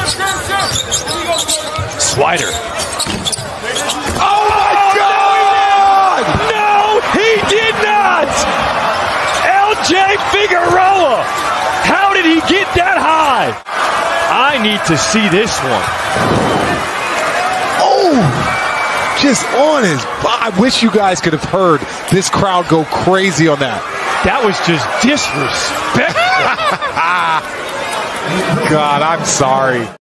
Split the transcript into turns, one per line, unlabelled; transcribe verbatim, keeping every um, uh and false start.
Slider.
Oh my God!
No, he did not! L J Figueroa! How did he get that high? I need to see this one.
Oh! Just on his body. I wish you guys could have heard this crowd go crazy on that.
That was just disrespectful.
God, I'm sorry.